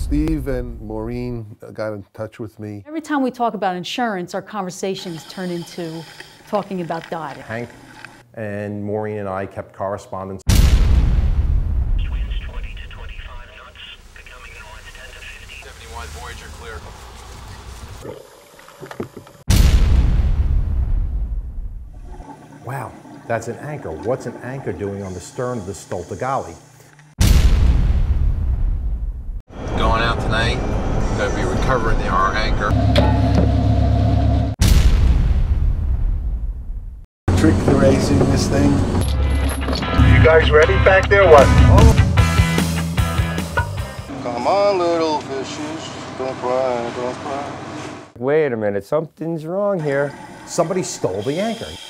Steve and Maureen got in touch with me. Every time we talk about insurance, our conversations turn into talking about diving. Hank and Maureen and I kept correspondence. Winds 20 to 25 knots, becoming in winds 10 to 15. 71 Voyager clear. Wow, that's an anchor. What's an anchor doing on the stern of the Stolt Dagali? Going out tonight. Gonna be recovering our anchor. Trick the racing this thing. You guys ready back there? What? Come on, little fishes, don't cry, don't cry. Wait a minute, something's wrong here. Somebody stole the anchor.